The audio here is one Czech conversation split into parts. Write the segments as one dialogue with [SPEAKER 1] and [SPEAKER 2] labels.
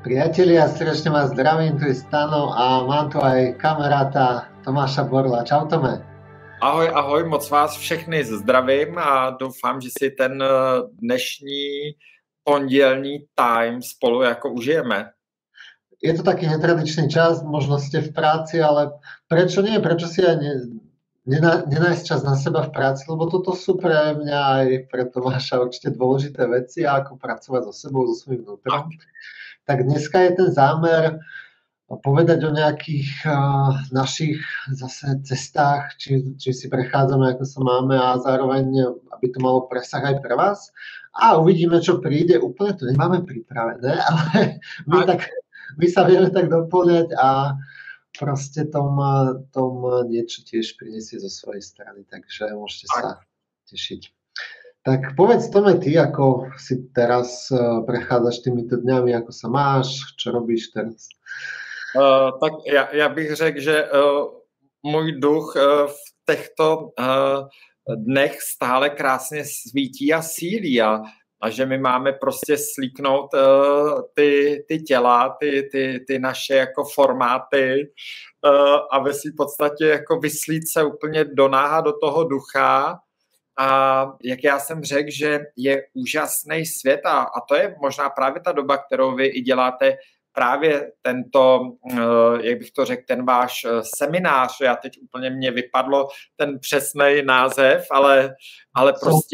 [SPEAKER 1] Priatelia, srdečne vás zdravím, tu je Stano a mám tu aj kamaráta Tomáša Borla. Čau Tome.
[SPEAKER 2] Ahoj, ahoj, moc vás všechny zdravím a doufám, že si ten dnešní pondělní time spolu jako užijeme.
[SPEAKER 1] Je to taký netradičný čas, možno ste v práci, ale prečo nie? Prečo si aj nenájsť čas na seba v práci? Lebo toto sú pre mňa aj pre Tomáša určite dôležité veci, ako pracovať so sebou, so svojím vnútrom. Tak dneska je ten zámer povedať o nejakých našich zase cestách, či si prechádzame, ako sa máme a zároveň, aby to malo presah aj pre vás. A uvidíme, čo príde. Úplne to nemáme pripravené, ale my sa vieme tak doplňať a proste tom niečo tiež prinesie zo svojej strany, takže môžete sa tešiť. Tak povedz Tome, ty, ako si teraz prechádzaš týmito dňami, ako sa máš, čo robíš teraz?
[SPEAKER 2] Tak já bych řekl, že můj duch v těchto dnech stále krásně svítí a sílí a že my máme prostě slíknout ty těla, ty naše jako formáty a ve svým podstatě jako vyslít se úplně do náha do toho ducha. A jak já jsem řekl, že je úžasný svět a to je možná právě ta doba, kterou vy i děláte, právě tento, jak bych to řekl, ten váš seminář, já teď úplně mě vypadlo ten přesný název, ale prostě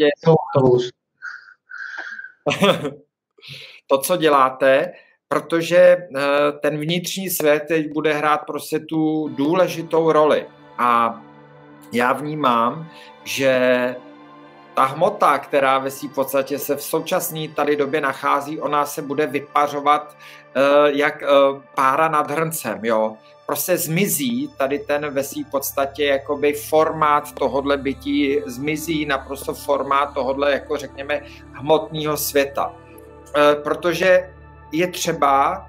[SPEAKER 2] to, co děláte, protože ten vnitřní svět teď bude hrát prostě tu důležitou roli a já vnímám, že ta hmota, která ve svým podstatě se v současné tady době nachází, ona se bude vypařovat jak pára nad hrncem, jo. Prostě zmizí tady ten ve svým podstatě jakoby formát tohodle bytí, zmizí naprosto formát tohodle, jako řekněme, hmotného světa. Protože je třeba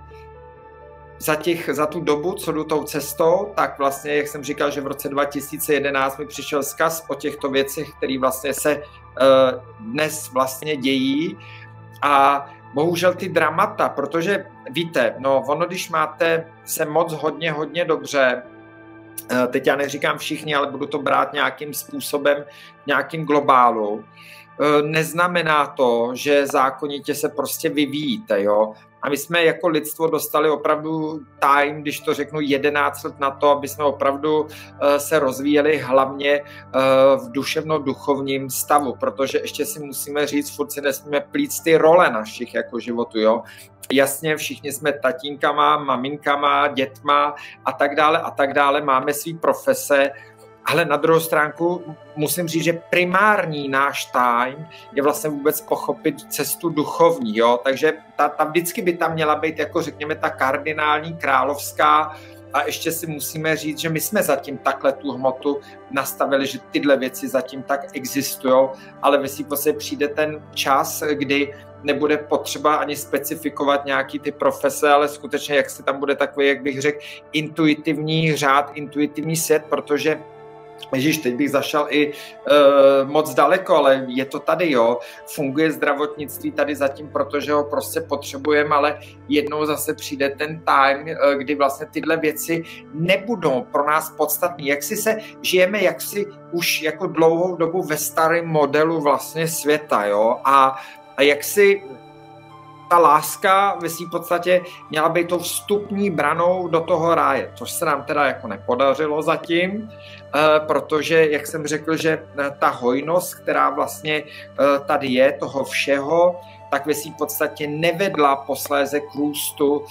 [SPEAKER 2] za tu dobu, co jdu tou cestou, tak vlastně, jak jsem říkal, že v roce 2011 mi přišel vzkaz o těchto věcech, které vlastně se dnes vlastně dějí a bohužel ty dramata, protože víte, no ono, když máte se moc hodně dobře, teď já neříkám všichni, ale budu to brát nějakým způsobem, nějakým globálu, neznamená to, že zákonitě se prostě vyvíjíte, jo. A my jsme jako lidstvo dostali opravdu time, když to řeknu, 11 let na to, aby jsme opravdu se rozvíjeli hlavně v duševno-duchovním stavu, protože ještě si musíme říct, furt si nesmíme plít ty role našich jako životu, jo. Jasně, všichni jsme tatínkama, maminkama, dětma a tak dále, máme svý profese, ale na druhou stránku musím říct, že primární náš time je vlastně vůbec pochopit cestu duchovní, jo? Takže ta vždycky by tam měla být, jako řekněme, ta kardinální, královská a ještě si musíme říct, že my jsme zatím takhle tu hmotu nastavili, že tyhle věci zatím tak existují, ale ve svým podstatě přijde ten čas, kdy nebude potřeba ani specifikovat nějaký ty profese, ale skutečně, jak se tam bude takový, jak bych řekl, intuitivní řád, intuitivní svět, protože Ježíš, teď bych zašel i moc daleko, ale je to tady, jo. Funguje zdravotnictví tady zatím, protože ho prostě potřebujeme, ale jednou zase přijde ten time, kdy vlastně tyhle věci nebudou pro nás podstatné. Jak si se žijeme, jak si už jako dlouhou dobu ve starém modelu vlastně světa, jo. A jak si ta láska ve svým podstatě měla být tou vstupní branou do toho ráje, což se nám teda jako nepodařilo zatím, protože, jak jsem řekl, že ta hojnost, která vlastně tady je, toho všeho, tak ve svým podstatě nevedla posléze k růstu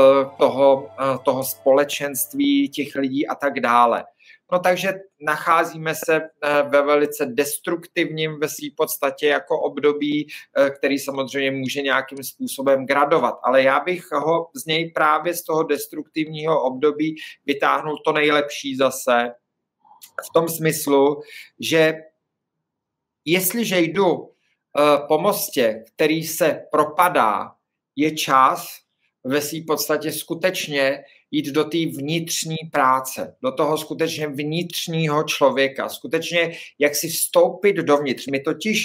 [SPEAKER 2] toho společenství, těch lidí a tak dále. No takže nacházíme se ve velice destruktivním ve své podstatě jako období, který samozřejmě může nějakým způsobem gradovat. Ale já bych ho z něj právě z toho destruktivního období vytáhnul to nejlepší zase v tom smyslu, že jestliže jdu po mostě, který se propadá, je čas ve své podstatě skutečně jít do té vnitřní práce, do toho skutečně vnitřního člověka, skutečně jak si vstoupit dovnitř. My totiž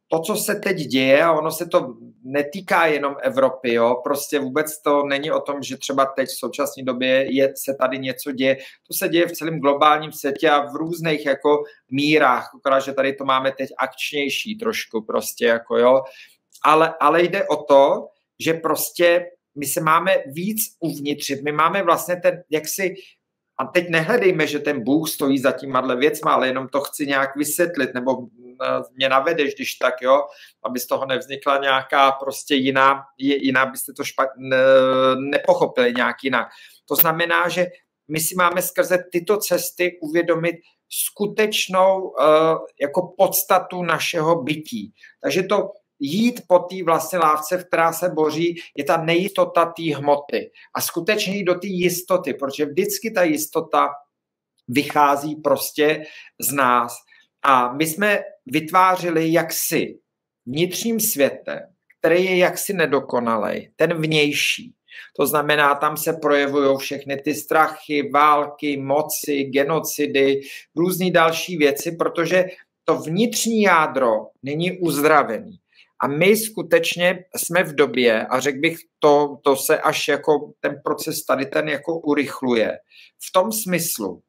[SPEAKER 2] to, co se teď děje, a ono se to netýká jenom Evropy, jo, prostě vůbec to není o tom, že třeba teď v současné době se tady něco děje, to se děje v celém globálním světě a v různých jako mírách, akorát, že tady to máme teď akčnější trošku prostě, jako jo, ale jde o to, že prostě my se máme víc uvnitřit, my máme vlastně ten, jaksi, a teď nehledejme, že ten Bůh stojí za tímhle věcma, ale jenom to chci nějak vysvětlit, nebo mě navedeš, když tak, jo, aby z toho nevznikla nějaká prostě jiná byste to nepochopili nějak jinak. To znamená, že my si máme skrze tyto cesty uvědomit skutečnou jako podstatu našeho bytí. Takže to jít po té vlastně lávce, která se boří, je ta nejistota té hmoty. A skutečně jít do té jistoty, protože vždycky ta jistota vychází prostě z nás. A my jsme vytvářeli jaksi vnitřním světem, který je jaksi nedokonalej, ten vnější. To znamená, tam se projevují všechny ty strachy, války, moci, genocidy, různé další věci, protože to vnitřní jádro není uzdravený. A my skutečně jsme v době, a řekl bych, to se až jako ten proces tady ten jako urychluje, v tom smyslu,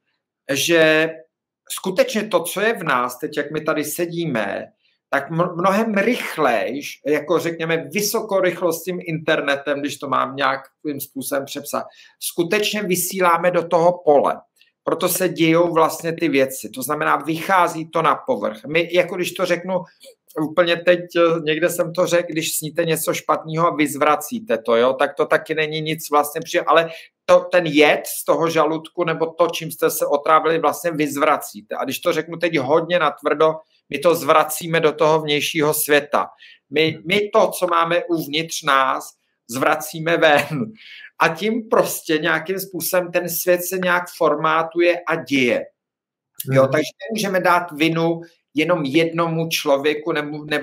[SPEAKER 2] že skutečně to, co je v nás, teď jak my tady sedíme, tak mnohem rychlejš, jako řekněme vysokorychlostním internetem, když to mám nějakým způsobem přepsat, skutečně vysíláme do toho pole. Proto se dějou vlastně ty věci. To znamená, vychází to na povrch. My, jako když to řeknu úplně teď, někde jsem to řekl, když sníte něco špatného a vyzvracíte to, jo, tak to taky není nic vlastně ale ten jed z toho žaludku nebo to, čím jste se otrávili, vlastně vyzvracíte. A když to řeknu teď hodně natvrdo, my to zvracíme do toho vnějšího světa. My to, co máme uvnitř nás, zvracíme ven. A tím prostě nějakým způsobem ten svět se nějak formátuje a děje. Jo, takže nemůžeme dát vinu jenom jednomu člověku,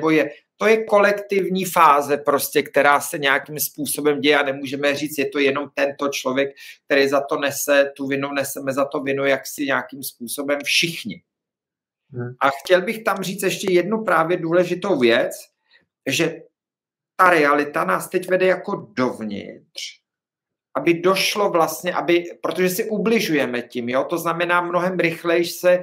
[SPEAKER 2] to je kolektivní fáze prostě, která se nějakým způsobem děje a nemůžeme říct, je to jenom tento člověk, který za to nese tu vinu, neseme za to vinu jaksi nějakým způsobem všichni. A chtěl bych tam říct ještě jednu právě důležitou věc, že ta realita nás teď vede jako dovnitř, aby došlo vlastně, protože si ubližujeme tím, jo? To znamená mnohem rychleji se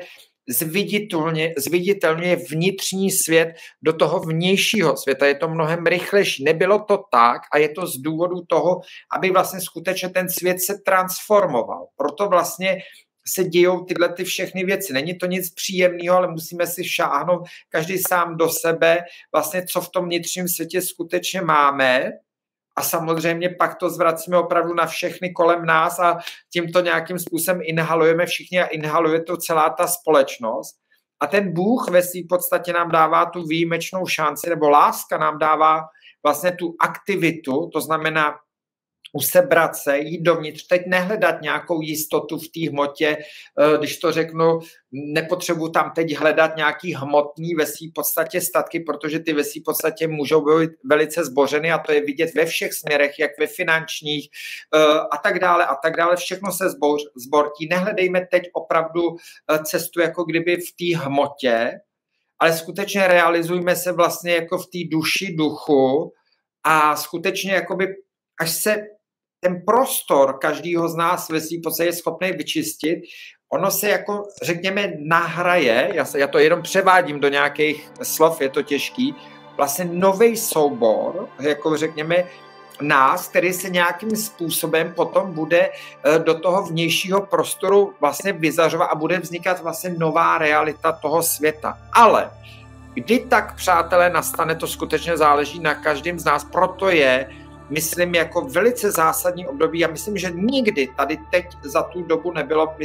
[SPEAKER 2] zviditelňuje vnitřní svět do toho vnějšího světa. Je to mnohem rychlejší. Nebylo to tak a je to z důvodu toho, aby vlastně skutečně ten svět se transformoval. Proto vlastně se dějou tyhle ty všechny věci. Není to nic příjemného, ale musíme si šáhnout každý sám do sebe, vlastně co v tom vnitřním světě skutečně máme. A samozřejmě pak to zvracíme opravdu na všechny kolem nás a tímto nějakým způsobem inhalujeme všichni a inhaluje to celá ta společnost. A ten Bůh ve své podstatě nám dává tu výjimečnou šanci, nebo láska nám dává vlastně tu aktivitu, to znamená usebrat se, jít dovnitř, teď nehledat nějakou jistotu v té hmotě, když to řeknu, nepotřebuji tam teď hledat nějaký hmotný ve své podstatě statky, protože ty ve své podstatě můžou být velice zbořeny a to je vidět ve všech směrech, jak ve finančních a tak dále, všechno se zbortí. Nehledejme teď opravdu cestu jako kdyby v té hmotě, ale skutečně realizujme se vlastně jako v té duši duchu a skutečně jakoby až se ten prostor každýho z nás ve svým podstatě je schopný vyčistit, ono se jako, řekněme, nahraje, já to jenom převádím do nějakých slov, je to těžký, vlastně nový soubor, jako řekněme, nás, který se nějakým způsobem potom bude do toho vnějšího prostoru vlastně vyzařovat a bude vznikat vlastně nová realita toho světa. Ale kdy tak, přátelé, nastane, to skutečně záleží na každém z nás, proto je myslím, jako velice zásadní období. Já myslím, že nikdy tady teď za tu dobu nebylo,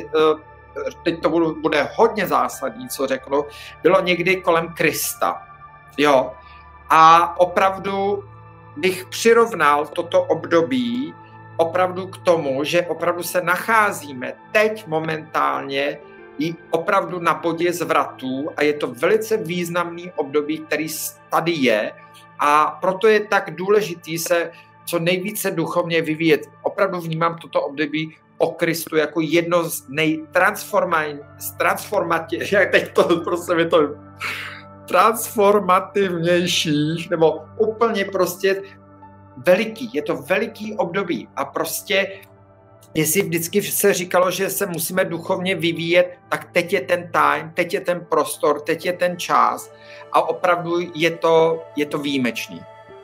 [SPEAKER 2] teď to bude hodně zásadní, co řeknu, bylo někdy kolem Krista. Jo. A opravdu bych přirovnal toto období opravdu k tomu, že opravdu se nacházíme teď momentálně i opravdu na bodě zvratů a je to velice významný období, který tady je a proto je tak důležitý se co nejvíce duchovně vyvíjet. Opravdu vnímám toto období o Kristu jako jedno z nejtransformativních, teď to prostě mi to transformativnějších, nebo úplně prostě veliký, je to veliký období a prostě jestli vždycky se říkalo, že se musíme duchovně vyvíjet, tak teď je ten time, teď je ten prostor, teď je ten čas a opravdu je to výjimečný.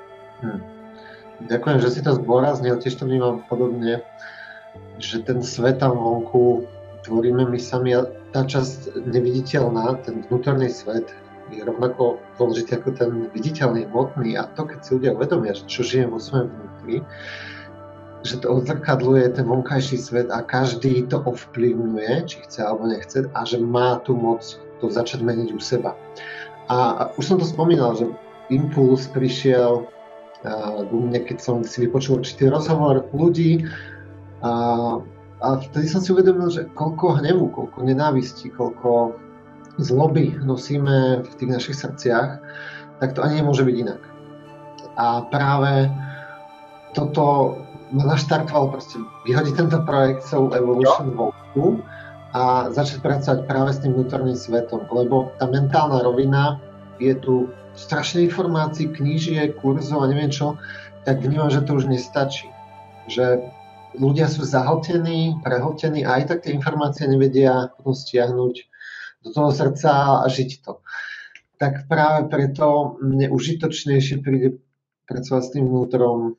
[SPEAKER 1] Ďakujem, že si to zdôraznil, tiež to vnímam podobne, že ten svet tam vonku tvoríme my sami a tá časť neviditeľná, ten vnútorný svet je rovnako dôležitý ako ten viditeľný, hmotný a to, keď si ľudia uvedomia, že čo žijem vo svojom vnútri, že to odzrkadluje ten vonkajší svet a každý to ovplyvňuje, či chce alebo nechce a že má tu moc to začať meniť u seba. A už som to spomínal, že impuls prišiel u mne, keď som si vypočul určitý rozhovor ľudí a vtedy som si uvedomil, že koľko hnevu, koľko nenávisti, koľko zloby nosíme v tých našich srdciach, tak to ani nemôže byť inak. A práve toto ma naštartovalo proste vyhodiť tento projekt Soul Evolution vonku a začať pracovať práve s tým vnútorným svetom, lebo tá mentálna rovina je tu strašné informácií, knížiek, kurzov a neviem čo, tak vnímam, že to už nestačí. Že ľudia sú zahltení, prehltení a aj tak tie informácie nevedia potom stiahnuť do toho srdca a žiť to. Tak práve preto mne užitočnejšie príde pracovať s tým vnútrom,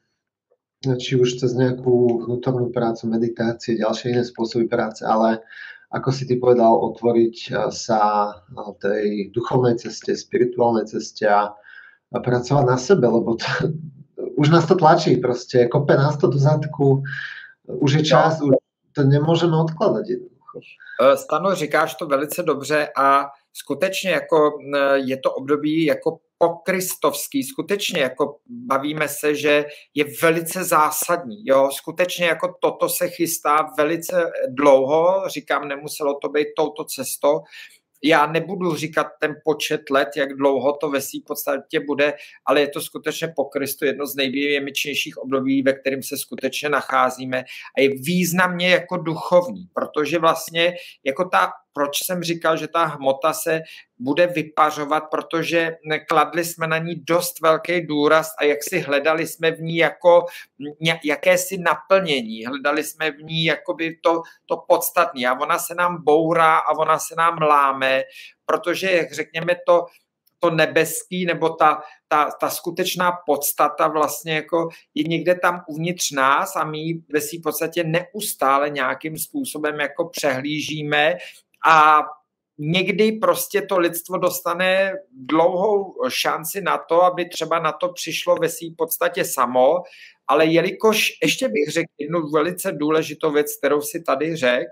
[SPEAKER 1] či už cez nejakú vnútornú prácu, meditácie, ďalšie iné spôsoby práce, ale ako si ty povedal, otvoriť sa tej duchovnej ceste, spirituálnej ceste a pracovať na sebe, lebo to, už nás to tlačí proste, kope nás to do zadku, už je čas, už to nemôžeme odkladať jednoducho.
[SPEAKER 2] Stano, říkáš to velice dobře a skutečně jako je to období jako pokristovský, skutečně jako bavíme se, že je velice zásadní, jo, skutečně jako toto se chystá velice dlouho, říkám, nemuselo to být touto cestou, já nebudu říkat ten počet let, jak dlouho to ve svým podstatě bude, ale je to skutečně po Kristu jedno z nejvýjimečnějších období, ve kterém se skutečně nacházíme a je významně jako duchovní, protože vlastně jako proč jsem říkal, že ta hmota se bude vypařovat, protože kladli jsme na ní dost velký důraz a jak si hledali jsme v ní jako jakési naplnění, hledali jsme v ní jakoby to podstatné a ona se nám bourá a ona se nám láme, protože, jak řekněme, to nebeský nebo ta skutečná podstata vlastně jako je někde tam uvnitř nás a my ve svým podstatě neustále nějakým způsobem jako přehlížíme a někdy prostě to lidstvo dostane dlouhou šanci na to, aby třeba na to přišlo ve svým podstatě samo, ale jelikož ještě bych řekl jednu velice důležitou věc, kterou si tady řekl,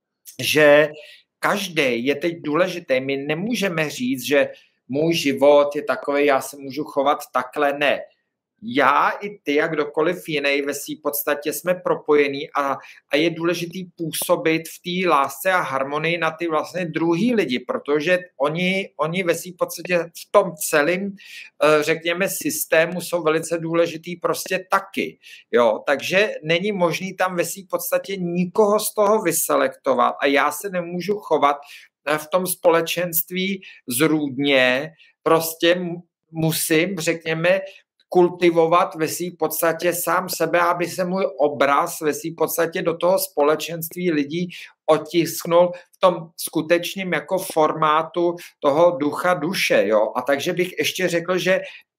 [SPEAKER 2] že každý je teď důležitý. My nemůžeme říct, že můj život je takový, já se můžu chovat takhle, ne. Já i ty a kdokoliv jiný ve svým podstatě jsme propojení a je důležitý působit v té lásce a harmonii na ty vlastně druhý lidi, protože oni ve svým podstatě v tom celém, řekněme, systému jsou velice důležitý prostě taky. Jo? Takže není možný tam ve svým podstatě nikoho z toho vyselektovat a já se nemůžu chovat v tom společenství zrůdně, prostě musím, řekněme, kultivovat ve svým podstatě sám sebe, aby se můj obraz ve svým podstatě do toho společenství lidí otisknul v tom skutečném jako formátu toho ducha duše. Jo? A takže bych ještě řekl, že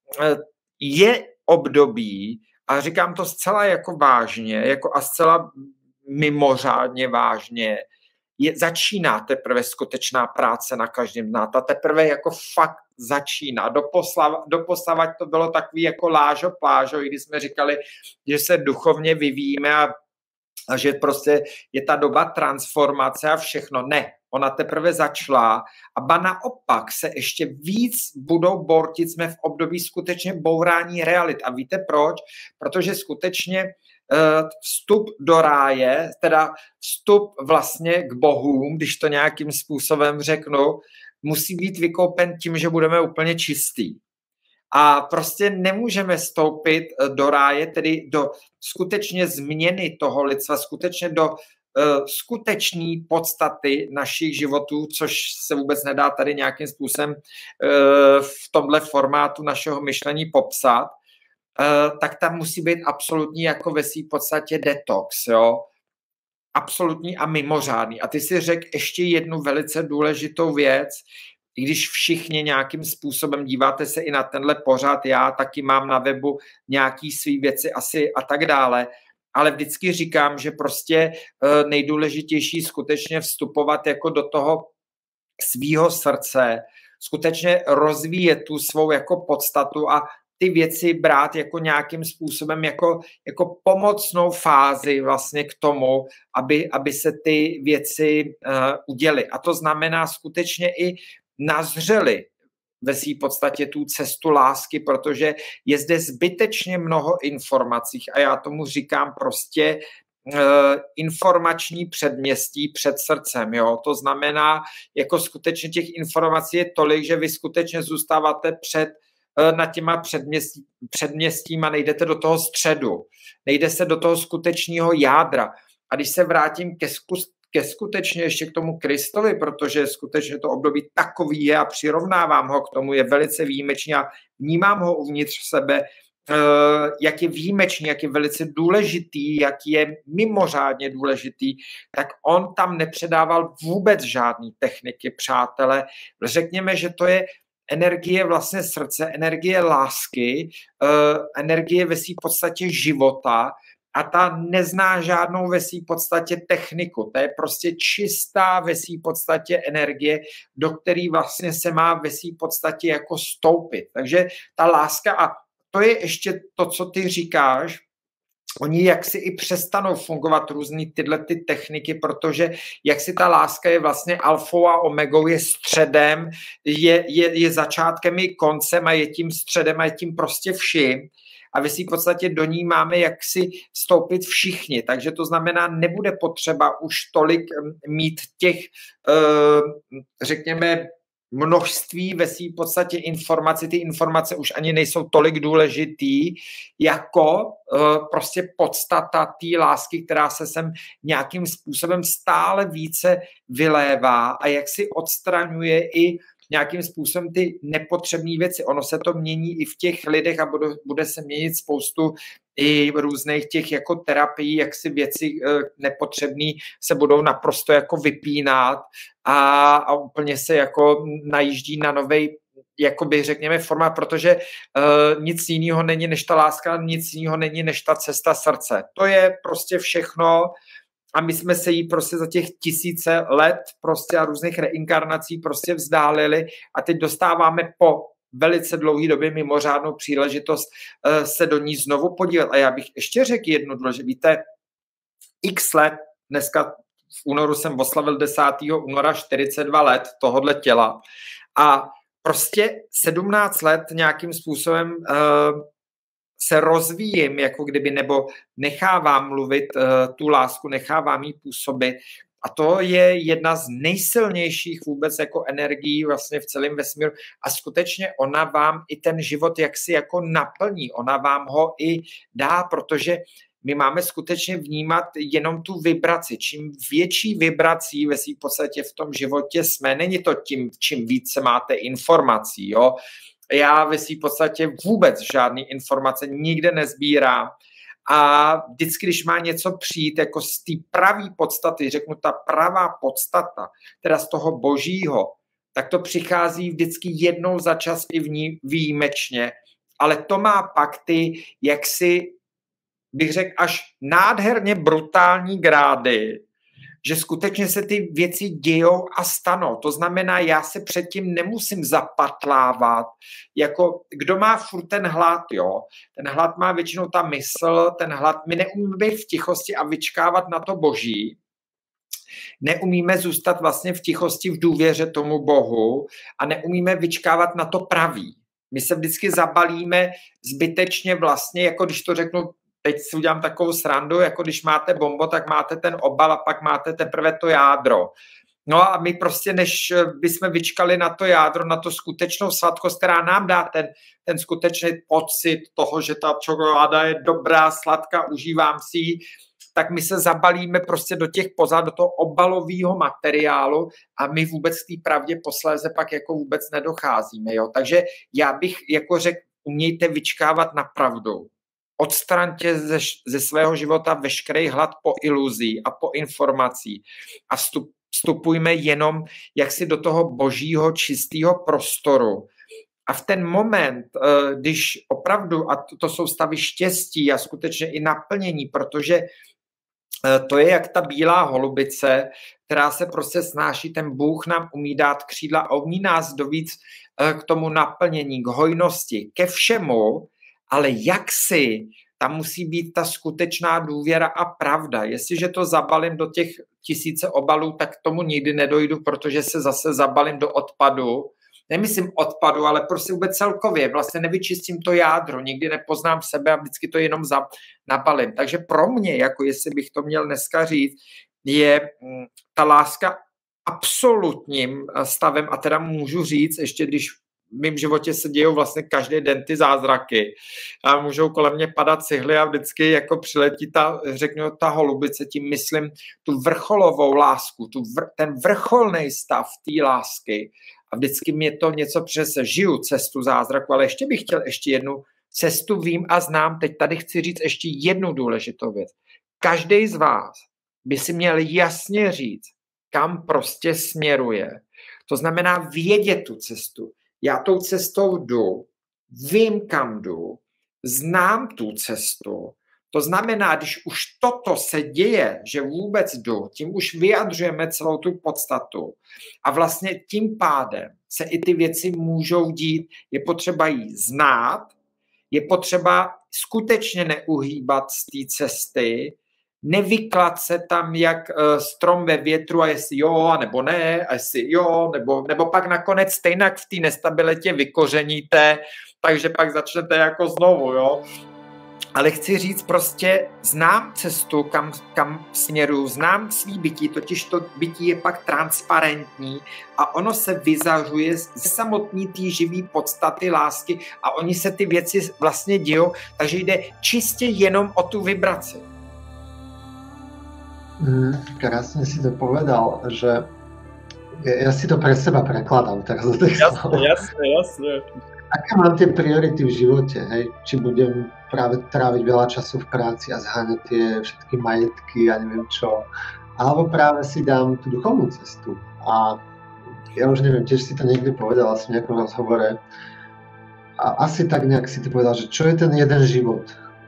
[SPEAKER 2] je období, a říkám to zcela jako vážně, jako a zcela mimořádně vážně, začíná teprve skutečná práce na každém z nás. Ta teprve jako fakt začíná. Doposavad to bylo takový jako lážo plážo, i když jsme říkali, že se duchovně vyvíjíme a že prostě je ta doba transformace a všechno. Ne, ona teprve začala a ba naopak se ještě víc budou bortit. Jsme v období skutečně bourání realit. A víte proč? Protože skutečně vstup do ráje, teda vstup vlastně k bohům, když to nějakým způsobem řeknu, musí být vykoupen tím, že budeme úplně čistý. A prostě nemůžeme vstoupit do ráje, tedy do skutečně změny toho lidstva, skutečně do skutečné podstaty našich životů, což se vůbec nedá tady nějakým způsobem v tomhle formátu našeho myšlení popsat, tak tam musí být absolutní jako ve svým podstatě detox, jo. Absolutní a mimořádný. A ty si řekl ještě jednu velice důležitou věc, i když všichni nějakým způsobem díváte se i na tenhle pořad, já taky mám na webu nějaký svý věci asi a tak dále, ale vždycky říkám, že prostě nejdůležitější skutečně vstupovat jako do toho svýho srdce, skutečně rozvíjet tu svou jako podstatu a ty věci brát jako nějakým způsobem jako pomocnou fázi vlastně k tomu, aby se ty věci uděly. A to znamená skutečně i nazřeli ve své podstatě tu cestu lásky, protože je zde zbytečně mnoho informací a já tomu říkám prostě informační předměstí před srdcem. Jo? To znamená, jako skutečně těch informací je tolik, že vy skutečně zůstáváte nad těma předměstíma, nejdete do toho středu, nejde se do toho skutečného jádra. A když se vrátím ke skutečně ještě k tomu Kristovi, protože skutečně to období takový je a přirovnávám ho k tomu, je velice výjimečný a vnímám ho uvnitř sebe, jak je výjimečný, jak je velice důležitý, jak je mimořádně důležitý, tak on tam nepředával vůbec žádný techniky, přátelé. Řekněme, že to je energie vlastně srdce, energie lásky, energie ve své podstatě života a ta nezná žádnou ve své podstatě techniku. To je prostě čistá ve své podstatě energie, do které vlastně se má ve své podstatě jako stoupit. Takže ta láska, a to je ještě to, co ty říkáš, oni jaksi i přestanou fungovat různý tyhle ty techniky, protože jaksi ta láska je vlastně alfou a omegou, je středem, je začátkem i koncem a je tím středem a je tím prostě vším. A vy si v podstatě do ní máme jaksi vstoupit všichni. Takže to znamená, nebude potřeba už tolik mít těch, řekněme, množství ve své podstatě informací. Ty informace už ani nejsou tolik důležitý, jako prostě podstata té lásky, která se sem nějakým způsobem stále více vylévá a jak si odstraňuje i nějakým způsobem ty nepotřebné věci. Ono se to mění i v těch lidech a bude se měnit spoustu i různých těch jako terapií, jak si věci nepotřebné se budou naprosto jako vypínat a úplně se jako najíždí na novej, jakoby řekněme forma, protože nic jiného není než ta láska, nic jiného není než ta cesta srdce. To je prostě všechno. A my jsme se jí prostě za těch tisíce let prostě a různých reinkarnací prostě vzdálili a teď dostáváme po velice dlouhé době mimořádnou příležitost se do ní znovu podívat. A já bych ještě řekl jednu důležitou. Víte, x let, dneska v únoru jsem oslavil 10. února 42 let tohodle těla a prostě 17 let nějakým způsobem se rozvíjím, jako kdyby, nebo nechávám mluvit tu lásku, nechávám jí působit. A to je jedna z nejsilnějších vůbec jako energií vlastně v celém vesmíru. A skutečně ona vám i ten život jaksi jako naplní. Ona vám ho i dá, protože my máme skutečně vnímat jenom tu vibraci. Čím větší vibrací ve svým podstatě v tom životě jsme, není to tím, čím více máte informací, jo. Já ve svým podstatě vůbec žádný informace nikde nezbírám a vždycky, když má něco přijít jako z té pravé podstaty, řeknu ta pravá podstata, teda z toho božího, tak to přichází vždycky jednou za čas i výjimečně, ale to má pak ty, jaksi, bych řekl, až nádherně brutální grády, že skutečně se ty věci dějou a stanou. To znamená, já se předtím nemusím zapatlávat, jako kdo má furt ten hlad, jo. Ten hlad má většinou ta mysl, ten hlad, my neumíme být v tichosti a vyčkávat na to boží. Neumíme zůstat vlastně v tichosti v důvěře tomu Bohu a neumíme vyčkávat na to pravý. My se vždycky zabalíme zbytečně vlastně, jako když to řeknu, teď si udělám takovou srandu, jako když máte bombo, tak máte ten obal a pak máte teprve to jádro. No a my prostě, než bychom vyčkali na to jádro, na to skutečnou sladkost, která nám dá ten skutečný pocit toho, že ta čokoláda je dobrá, sladká, užívám si ji, tak my se zabalíme prostě do těch pozad, do toho obalového materiálu a my vůbec k té pravdě posléze pak jako vůbec nedocházíme. Jo? Takže já bych jako řekl, umějte vyčkávat na pravdu. Odstraňte ze svého života veškerý hlad po iluzí a po informací a vstupujme jenom jaksi do toho božího čistého prostoru. A v ten moment, když opravdu, a to jsou stavy štěstí a skutečně i naplnění, protože to je jak ta bílá holubice, která se prostě snáší, ten Bůh nám umí dát křídla a umí nás dovíc k tomu naplnění, k hojnosti, ke všemu, ale jak si, tam musí být ta skutečná důvěra a pravda. Jestliže to zabalím do těch 1000 obalů, tak k tomu nikdy nedojdu, protože se zase zabalím do odpadu. Nemyslím odpadu, ale prostě vůbec celkově. Vlastně nevyčistím to jádro, nikdy nepoznám sebe a vždycky to jenom nabalím. Takže pro mě, jako jestli bych to měl dneska říct, je ta láska absolutním stavem a teda můžu říct, ještě když v mém životě se dějou vlastně každý den ty zázraky a můžou kolem mě padat cihly a vždycky jako přiletí ta holubice, tím myslím tu vrcholovou lásku, ten vrcholný stav té lásky a vždycky mě to něco přinese. Žiju cestu zázraku, ale ještě bych chtěl jednu cestu vím a znám. Teď tady chci říct ještě jednu důležitou věc. Každý z vás by si měl jasně říct, kam prostě směruje. To znamená vědět tu cestu. Já tou cestou jdu, vím, kam jdu, znám tu cestu. To znamená, když už toto se děje, že vůbec jdu, tím už vyjadřujeme celou tu podstatu a vlastně tím pádem se i ty věci můžou dít. Je potřeba jí znát, je potřeba skutečně neuhýbat z té cesty, nevyklat se tam jak strom ve větru a jestli jo, nebo ne, a jestli jo, nebo pak nakonec stejně v té nestabilitě vykořeníte, takže pak začnete jako znovu, jo. Ale chci říct prostě, znám cestu, kam směruju, znám svý bytí, totiž to bytí je pak transparentní a ono se vyzařuje ze samotný té živý podstaty lásky a oni se ty věci vlastně dějou, takže jde čistě jenom o tu vibraci.
[SPEAKER 1] Krásne si to povedal, že ja si to pre seba prekladám teraz do textu.
[SPEAKER 2] Jasne.
[SPEAKER 1] Aké mám tie priority v živote, hej? Či budem práve tráviť veľa času v práci a zháňať tie všetky majetky a neviem čo, alebo práve si dám tú duchovnú cestu. A ja už neviem, tiež si to niekde povedal asi v nejakom rozhovore a asi tak nejak si to povedal, že čo je ten jeden život?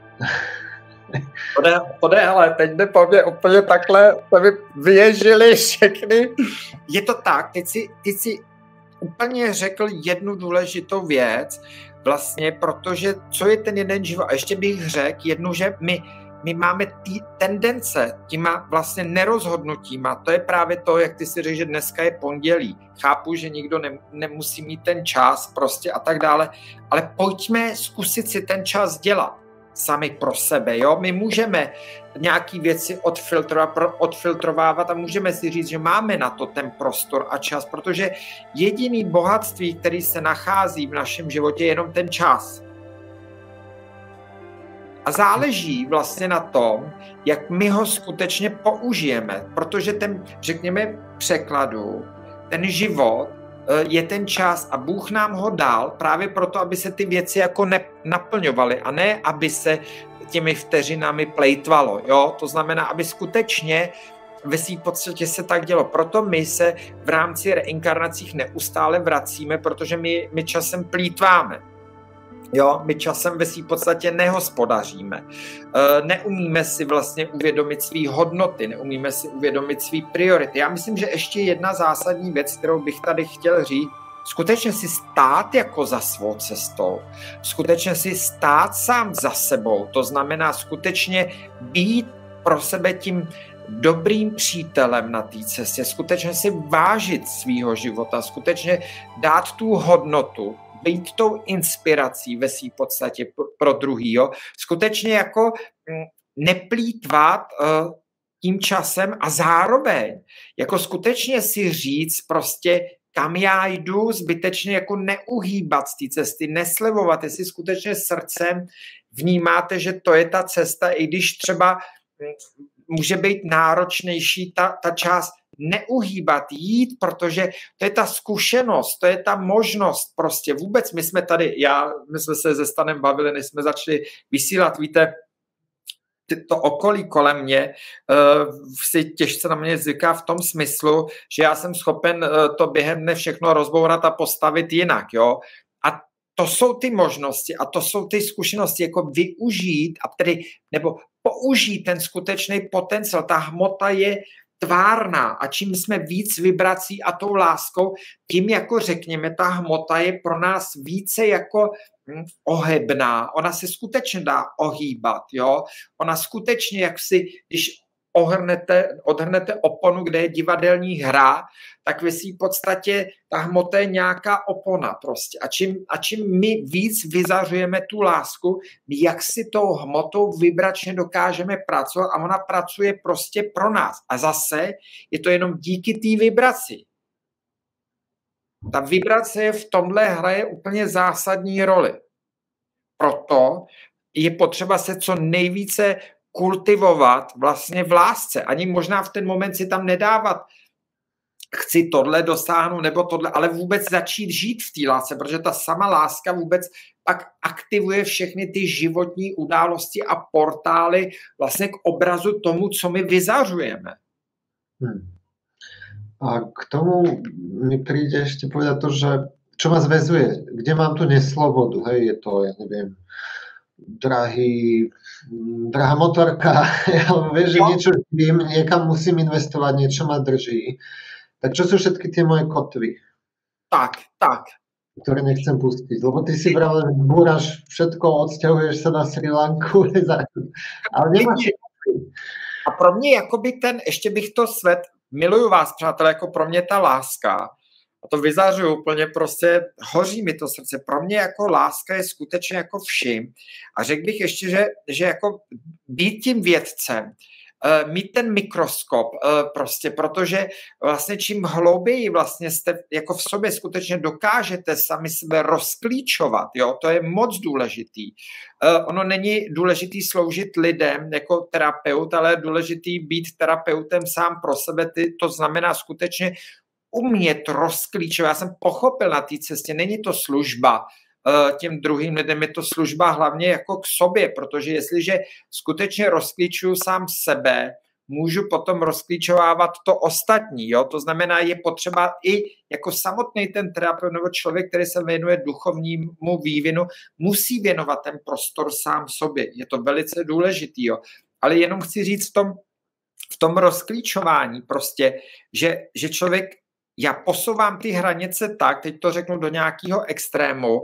[SPEAKER 2] To ne, ale teď jde po mě úplně takhle, to by vyježili všechny. Je to tak, teď si úplně řekl jednu důležitou věc, vlastně, protože co je ten jeden život? A ještě bych řekl jednu, že my máme tendence těma vlastně nerozhodnutíma, to je právě to, jak ty si řekl, že dneska je pondělí. Chápu, že nikdo nemusí mít ten čas prostě a tak dále, ale pojďme zkusit si ten čas dělat sami pro sebe, jo? My můžeme nějaký věci odfiltrovávat a můžeme si říct, že máme na to ten prostor a čas, protože jediný bohatství, který se nachází v našem životě, je jenom ten čas. A záleží vlastně na tom, jak my ho skutečně použijeme, protože ten, řekněme, překladu, ten život je ten čas a Bůh nám ho dal právě proto, aby se ty věci jako naplňovaly a ne, aby se těmi vteřinami plejtvalo. Jo? To znamená, aby skutečně ve svým podstatě se tak dělo. Proto my se v rámci reinkarnacích neustále vracíme, protože my časem plýtváme. Jo, my časem ve svým podstatě nehospodaříme. Neumíme si vlastně uvědomit svý hodnoty, neumíme si uvědomit svý priority. Já myslím, že ještě jedna zásadní věc, kterou bych tady chtěl říct, skutečně si stát jako za svou cestou, skutečně si stát sám za sebou, to znamená skutečně být pro sebe tím dobrým přítelem na té cestě, skutečně si vážit svýho života, skutečně dát tu hodnotu, být tou inspirací ve své podstatě pro druhýho, skutečně jako neplýtvat tím časem a zároveň jako skutečně si říct prostě, kam já jdu, zbytečně jako neuhýbat z té cesty, neslevovat, jestli skutečně srdcem vnímáte, že to je ta cesta, i když třeba může být náročnější ta část neuhýbat, jít, protože to je ta zkušenost, to je ta možnost prostě. Vůbec my jsme se se Stanem bavili, než jsme začali vysílat, víte, to okolí kolem mě si těžce na mě zvyká v tom smyslu, že já jsem schopen to během dne všechno rozbourat a postavit jinak, jo. A to jsou ty možnosti a to jsou ty zkušenosti, jako využít a tedy, nebo použít ten skutečný potenciál. Ta hmota je tvárná a čím jsme víc vibrací a tou láskou, tím jako řekněme, ta hmota je pro nás více jako ohebná. Ona se skutečně dá ohýbat, jo. Ona skutečně, jak si, když odhrnete oponu, kde je divadelní hra, tak ve v podstatě ta hmota je nějaká opona prostě. A čím my víc vyzařujeme tu lásku, jak si tou hmotou vibračně dokážeme pracovat a ona pracuje prostě pro nás. A zase je to jenom díky té vibraci. Ta vibrace v tomhle hraje úplně zásadní roli. Proto je potřeba se co nejvíce kultivovat vlastně v lásce. Ani možná v ten moment si tam nedávat chci tohle dosáhnout nebo tohle, ale vůbec začít žít v té lásce, protože ta sama láska vůbec pak aktivuje všechny ty životní události a portály vlastně k obrazu tomu, co my vyzařujeme.
[SPEAKER 1] A k tomu mi príde ešte povedať to, že čo ma zväzuje, kde mám tu neslobodu, hej, je to, ja neviem, drahá motorka, alebo vieš, že niečo živím, niekam musím investovať, niečo ma drží. Tak čo sú všetky tie moje kotvy?
[SPEAKER 2] Tak.
[SPEAKER 1] Ktoré nechcem pustiť, lebo ty si vravel, že búraš všetko, odsťahuješ sa na Sri Lanku, ale nemáš kotvy.
[SPEAKER 2] A pro mě jakoby ještě bych to miluju vás, přátelé, jako pro mě ta láska, a to vyzařuju úplně prostě, hoří mi to srdce, pro mě jako láska je skutečně jako vším. A řekl bych ještě, že jako být tím vědcem, mít ten mikroskop prostě, protože vlastně čím hlouběji vlastně jste jako v sobě skutečně dokážete sami sebe rozklíčovat, jo, to je moc důležitý. Ono není důležitý sloužit lidem jako terapeut, ale je důležitý být terapeutem sám pro sebe, to znamená skutečně umět rozklíčovat. Já jsem pochopil na té cestě, není to služba těm druhým lidem, je to služba hlavně jako k sobě, protože jestliže skutečně rozklíčuju sám sebe, můžu potom rozklíčovávat to ostatní. Jo? To znamená, je potřeba i jako samotný ten terapeut nebo člověk, který se věnuje duchovnímu vývinu, musí věnovat ten prostor sám sobě. Je to velice důležitý. Jo? Ale jenom chci říct v tom rozklíčování prostě, že člověk, já posouvám ty hranice tak, teď to řeknu do nějakého extrému.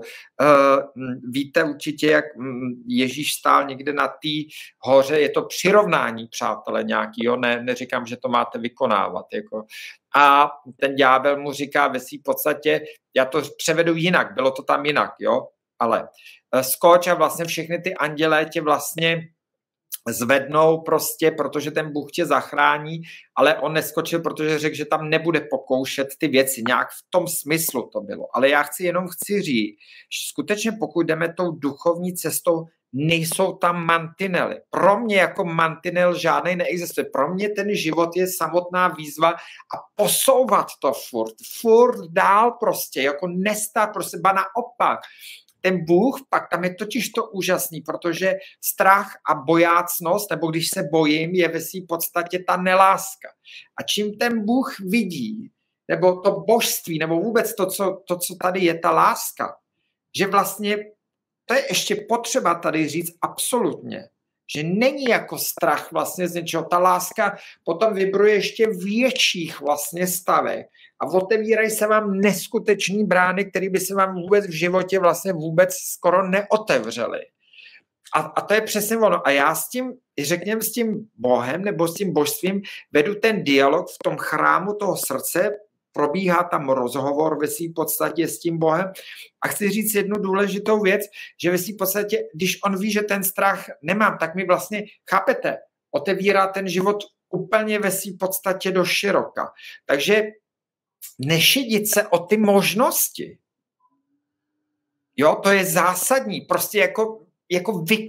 [SPEAKER 2] Víte určitě, jak Ježíš stál někde na té hoře, je to přirovnání, přátelé, nějakýho, neříkám, že to máte vykonávat. Jako. A ten ďábel mu říká ve svým podstatě, já to převedu jinak, bylo to tam jinak, jo, ale skoč a vlastně všechny ty andělé tě vlastně zvednou prostě, protože ten Bůh tě zachrání, ale on neskočil, protože řekl, že tam nebude pokoušet ty věci. Nějak v tom smyslu to bylo. Ale já chci říct, že skutečně pokud jdeme tou duchovní cestou, nejsou tam mantinely. Pro mě jako mantinel žádnej neexistuje. Pro mě ten život je samotná výzva a posouvat to furt dál prostě, jako nestát prostě, ba naopak. Ten Bůh, pak tam je totiž to úžasný, protože strach a bojácnost, nebo když se bojím, je ve svým podstatě ta neláska. A čím ten Bůh vidí, nebo to božství, nebo vůbec to, co tady je, ta láska, že vlastně, to je ještě potřeba tady říct absolutně, že není jako strach vlastně z něčeho. Ta láska potom vibruje ještě větších vlastně stavech a otevírají se vám neskutečný brány, které by se vám vůbec v životě vlastně vůbec skoro neotevřely. A to je přesně ono. A já s tím, řekněme, s tím Bohem nebo s tím božstvím vedu ten dialog v tom chrámu toho srdce, probíhá tam rozhovor ve svým podstatě s tím Bohem. A chci říct jednu důležitou věc, že ve svým podstatě, když on ví, že ten strach nemám, tak mi vlastně, chápete, otevírá ten život úplně ve svým podstatě do široka. Takže nešidit se o ty možnosti. Jo, to je zásadní. Prostě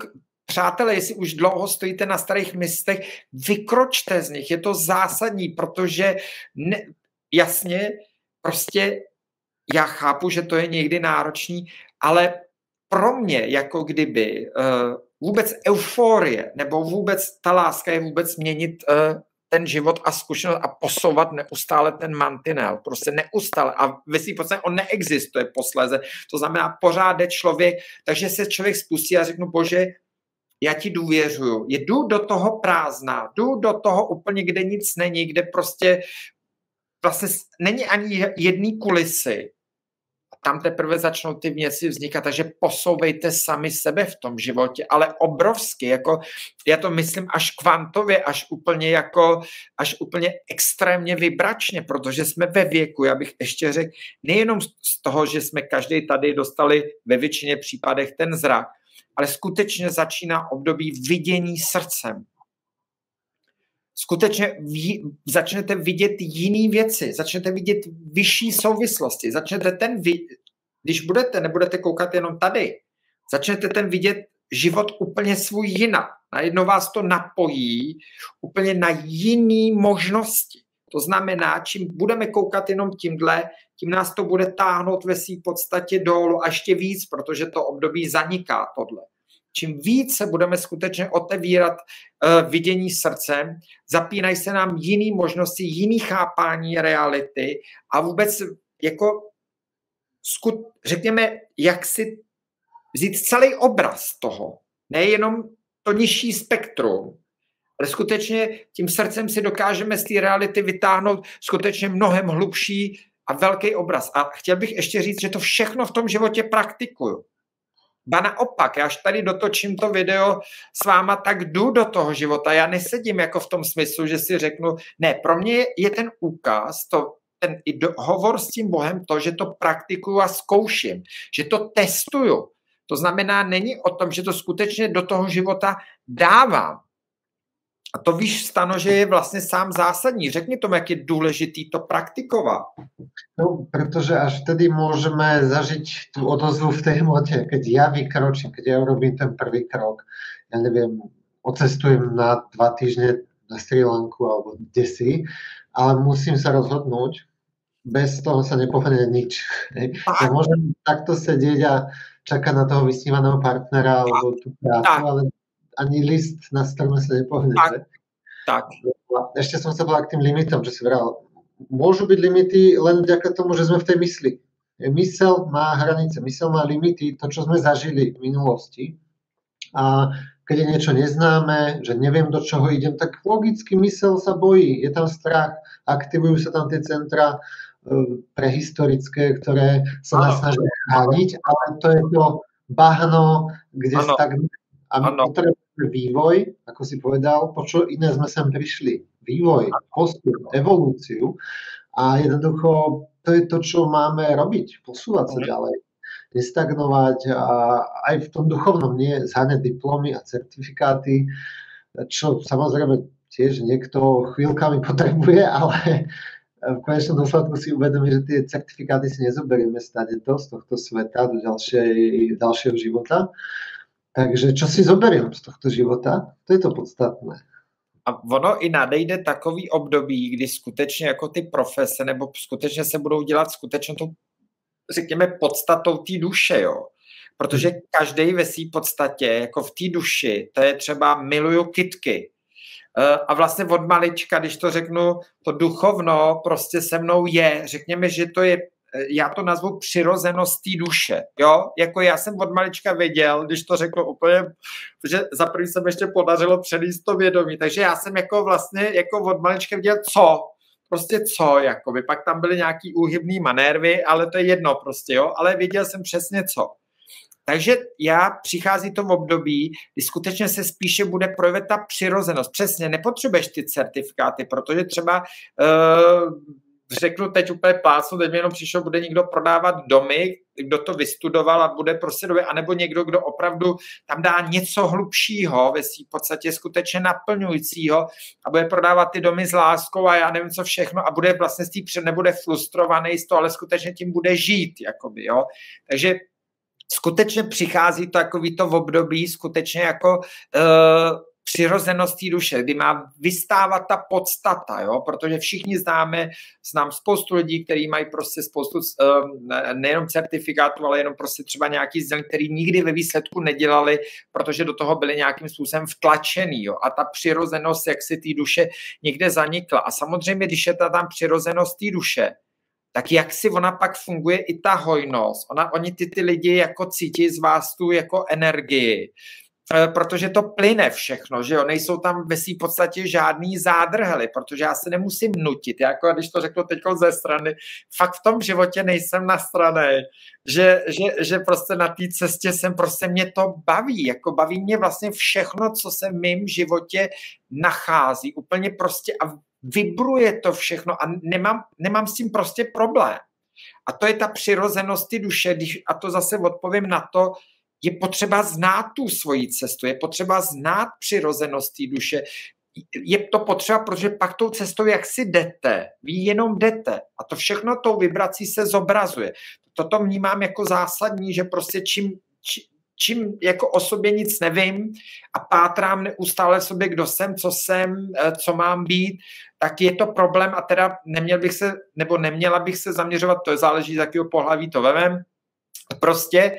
[SPEAKER 2] přátelé, jestli už dlouho stojíte na starých místech, vykročte z nich, je to zásadní, protože jasně, prostě já chápu, že to je někdy náročný, ale pro mě, jako kdyby vůbec euforie, nebo vůbec ta láska je vůbec měnit ten život a zkušenost a posouvat neustále ten mantinel. Prostě neustále. A ve svým podstatě on neexistuje posléze. To znamená, pořád jde člověk, takže se člověk spustí a řeknu, bože, já ti důvěřuju. Jdu do toho prázdna, jdu do toho úplně, kde nic není, kde prostě vlastně není ani jedný kulisy. Tam teprve začnou ty věci vznikat, takže posouvejte sami sebe v tom životě, ale obrovsky, jako já to myslím až kvantově, až úplně extrémně vibračně, protože jsme ve věku, já bych ještě řekl, nejenom z toho, že jsme každý tady dostali ve většině případech ten zrak, ale skutečně začíná období vidění srdcem. Skutečně začnete vidět jiné věci, začnete vidět vyšší souvislosti, začnete když nebudete koukat jenom tady, začnete vidět život úplně svůj jinak. Najednou vás to napojí úplně na jiné možnosti. To znamená, čím budeme koukat jenom tímhle, tím nás to bude táhnout ve své podstatě dolů a ještě víc, protože to období zaniká tohle. Čím více budeme skutečně otevírat vidění srdcem, zapínají se nám jiný možnosti, jiný chápání reality a vůbec jako řekněme, jak si vzít celý obraz toho, nejenom to nižší spektrum, ale skutečně tím srdcem si dokážeme z té reality vytáhnout skutečně mnohem hlubší a velký obraz. A chtěl bych ještě říct, že to všechno v tom životě praktikuju. Ba naopak, já až tady dotočím to video s váma, tak jdu do toho života. Já nesedím jako v tom smyslu, že si řeknu, ne, pro mě je ten úkaz, ten hovor s tím Bohem to, že to praktikuju a zkouším, že to testuju. To znamená, není o tom, že to skutečně do toho života dávám. A to víš, Stano, že je vlastně sám zásadní. Řekni tomu, jak je důležitý to praktikovat.
[SPEAKER 1] No, pretože až vtedy môžeme zažiť tú odozvu v tej hmote. Keď ja vykročím, keď ja urobím ten prvý krok, ja neviem, odcestujem na 2 týždne na Sri Lanku alebo kdesi, ale musím sa rozhodnúť, bez toho sa nepohne nič. Ja môžem takto sedieť a čakať na toho vysnívaného partnera alebo tú prácu, ale ani list na strome sa nepohne.
[SPEAKER 2] Tak.
[SPEAKER 1] Ešte som sa povedal k tým limitom, že si vral, môžu byť limity len vďaka tomu, že sme v tej mysli. Mysel má hranice, mysel má limity, to, čo sme zažili v minulosti. A keď je niečo neznáme, že neviem, do čoho idem, tak logicky mysel sa bojí. Je tam strach, aktivujú sa tam tie centra prehistorické, ktoré sa nás snažia chrániť, ale to je to bahno, kde stagnuje. A my potrebujeme vývoj, ako si povedal, po čo iné sme sem prišli. Vývoj, postup, evolúciu a jednoducho to je to, čo máme robiť, posúvať sa ďalej, nestagnovať a aj v tom duchovnom, nie zháňať diplomy a certifikáty, čo samozrejme tiež niekto chvíľkami potrebuje, ale v konečnom dôsledku si uvedomí, že tie certifikáty si nezoberieme stade z tohto sveta do ďalšieho života. Takže čo si zoberiem z tohto života, to je to podstatné.
[SPEAKER 2] A ono i nadejde takový období, kdy skutečně jako ty profese, nebo skutečně se budou dělat skutečně to, řekněme, podstatou té duše, jo. Protože každý ve své podstatě, jako v té duši, to je třeba miluju kytky. A vlastně od malička, když to řeknu, to duchovno prostě se mnou je, řekněme, že to je, já to nazvu přirozenost té duše, jo, jako já jsem od malička věděl, když to řeknu úplně, že za první se mi ještě podařilo přenést to vědomí, takže já jsem jako vlastně jako od malička věděl, co, jakoby, pak tam byly nějaký úhybný manérvy, ale to je jedno prostě, jo, ale věděl jsem přesně co. Takže přichází to v období, kdy skutečně se spíše bude projevit ta přirozenost. Přesně, nepotřebuješ ty certifikáty, protože třeba řeknu teď úplně plácnu, teď mi jenom přišel, bude někdo prodávat domy, kdo to vystudoval a bude prostě anebo někdo, kdo opravdu tam dá něco hlubšího, ve svým podstatě skutečně naplňujícího a bude prodávat ty domy s láskou a já nevím co všechno a bude vlastně nebude frustrovaný z toho, ale skutečně tím bude žít, jakoby, jo. Takže skutečně přichází to takový to v období, skutečně jako přirozenost té duše, kdy má vystávat ta podstata, jo? Protože všichni znám spoustu lidí, kteří mají prostě spoustu nejenom certifikátů, ale jenom prostě třeba nějaký sdělení, který nikdy ve výsledku nedělali, protože do toho byli nějakým způsobem vtlačený, jo? A ta přirozenost, jak si té duše někde zanikla. A samozřejmě, když je tam přirozenost té duše, tak jak si ona pak funguje i ta hojnost. Oni ty lidi jako cítí z vás tu jako energii, protože to plyne všechno, že jo, nejsou tam ve svým podstatě žádný zádrhely, protože já se nemusím nutit, jako když to řeknu teď ze strany, fakt v tom životě nejsem na straně, že prostě na té cestě mě to baví, jako baví mě vlastně všechno, co se v mém životě nachází, úplně prostě a vibruje to všechno a nemám s tím prostě problém. A to je ta přirozenost ty duše, a to zase odpovím na to, je potřeba znát tu svoji cestu, je potřeba znát přirozenost té duše, je to potřeba, protože pak tou cestou, jak si jdete, vy jenom jdete a to všechno tou vibrací se zobrazuje. Toto vnímám jako zásadní, že prostě čím jako o sobě nic nevím a pátrám neustále v sobě, kdo jsem, co mám být, tak je to problém a teda neměla bych se zaměřovat, to záleží, z jakého pohlaví to vemem, prostě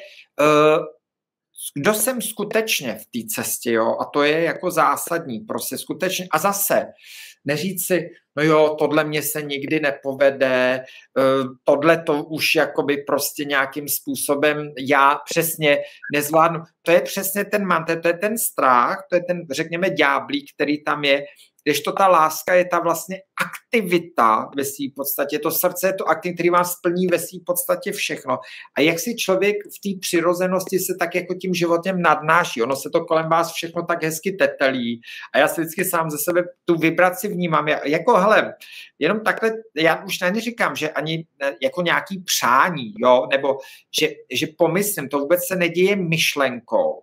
[SPEAKER 2] kdo jsem skutečně v té cestě, jo, a to je jako zásadní, prostě skutečně, a zase neříct si, no jo, tohle mě se nikdy nepovede, tohle to už jakoby prostě nějakým způsobem já přesně nezvládnu. To je přesně ten mantra, to je ten strach, to je ten, řekněme, ďáblík, který tam je, kdežto ta láska je ta vlastně aktivita ve svým podstatě, to srdce je to aktivita, který vám splní ve svým podstatě všechno. A jak si člověk v té přirozenosti se tak jako tím životem nadnáší, ono se to kolem vás všechno tak hezky tetelí a já si vždycky sám ze sebe tu vibraci vnímám, jako hele, jenom takhle, já už neříkám, že ani jako nějaký přání, jo, nebo že pomyslím, to vůbec se neděje myšlenkou.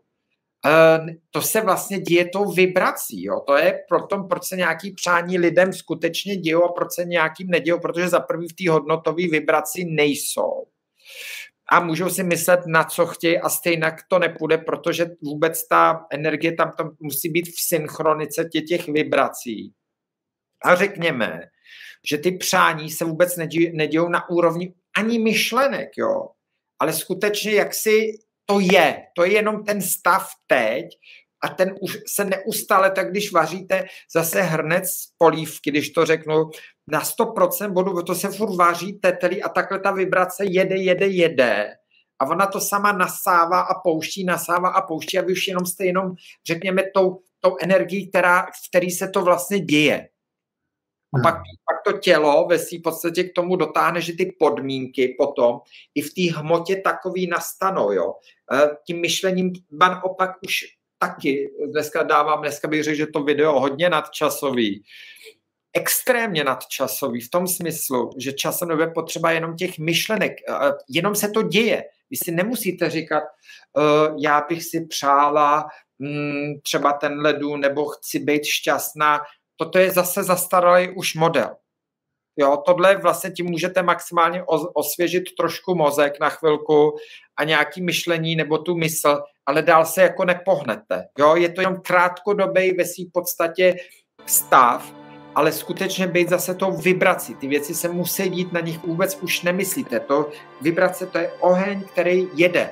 [SPEAKER 2] To se vlastně děje tou vibrací. Jo? To je proč se nějaký přání lidem skutečně dějou a proč se nějakým nedějou, protože za prvý v té hodnotové vibraci nejsou. A můžou si myslet, na co chtějí a stejně to nepůjde, protože vůbec ta energie tam musí být v synchronice těch vibrací. A řekněme, že ty přání se vůbec nedějou na úrovni ani myšlenek, jo? Ale skutečně jak si to je jenom ten stav teď a ten už se neustále, tak když vaříte zase hrnec polívky, když to řeknu, na 100% bodu, to se furt vaří, tetelí a takhle ta vibrace jede a ona to sama nasává a pouští a vy už jenom jste řekněme, tou energií, v který se to vlastně děje. A pak to tělo ve svým podstatě k tomu dotáhne, že ty podmínky potom i v té hmotě takový nastanou. Jo. Tím myšlením opak už taky, dneska bych řekl, že to video hodně nadčasový, extrémně nadčasový v tom smyslu, že časem nebude potřeba jenom těch myšlenek, jenom se to děje. Vy si nemusíte říkat, já bych si přála třeba tenhle dům, nebo chci být šťastná. Toto je zase zastaralý už model. Jo, tohle vlastně tím můžete maximálně osvěžit trošku mozek na chvilku a nějaký myšlení nebo tu mysl, ale dál se jako nepohnete. Jo, je to jenom krátkodobý ve svým podstatě stav, ale skutečně být zase tou vibrací. Ty věci se musí dít, na nich vůbec už nemyslíte. Vibrace to je oheň, který jede.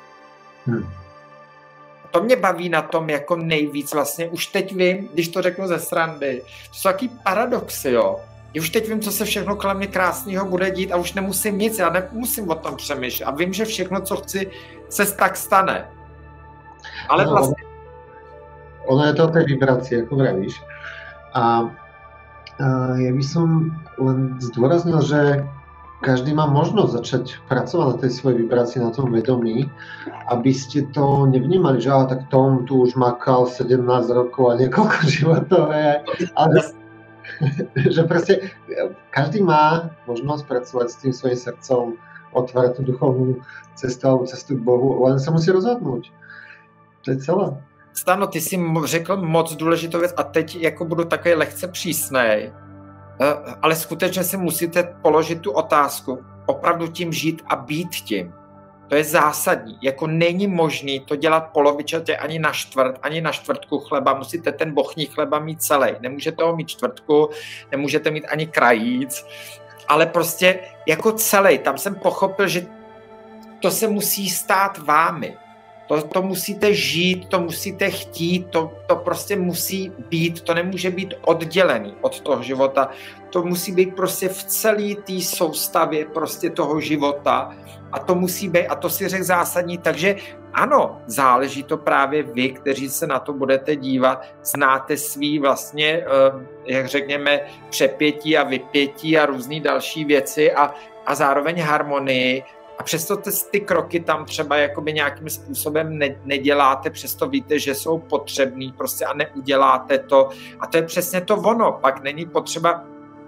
[SPEAKER 2] To mě baví na tom jako nejvíc vlastně. Už teď vím, když to řeknu ze srandy, to jsou takový paradoxy, jo. Já už teď vím, co se všechno kolem mě krásného bude dít a už nemusím nic, já nemusím o tom přemýšlet. A vím, že všechno, co chci, se tak stane. Ale
[SPEAKER 1] no,
[SPEAKER 2] vlastně...
[SPEAKER 1] Ono je to o tej vibrácii, ako vravíš. A ja by som len zdôraznil, že každý má možnosť začať pracovať na tej svojej vibrácii, na tom vedomí, aby ste to nevnímali, že tak Tom tu už makal 17 rokov a niekoľko životov je, ale že proste každý má možnosť pracovať s tým svojím srdcom, otvárať tú duchovnú cestu alebo cestu k Bohu, len sa musí rozhodnúť. To je celé.
[SPEAKER 2] Stano, ty jsi řekl moc důležitou věc a teď jako budu takový lehce přísnej, ale skutečně si musíte položit tu otázku, opravdu tím žít a být tím. To je zásadní. Jako není možný to dělat polovičatě ani na čtvrtku chleba. Musíte ten bochní chleba mít celý. Nemůžete ho mít čtvrtku, nemůžete mít ani krajíc, ale prostě jako celý. Tam jsem pochopil, že to se musí stát vámi. To musíte žít, to musíte chtít, to prostě musí být, to nemůže být oddělený od toho života. To musí být prostě v celé té soustavě prostě toho života a to musí být, a to si řekl zásadní, takže ano, záleží to právě vy, kteří se na to budete dívat, znáte svý vlastně, jak řekněme, přepětí a vypětí a různý další věci a zároveň harmonii. A přesto ty kroky tam třeba jakoby nějakým způsobem neděláte, přesto víte, že jsou potřebný prostě a neuděláte to. A to je přesně to ono. Pak není potřeba,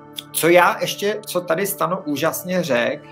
[SPEAKER 2] co tady Stano úžasně řekl,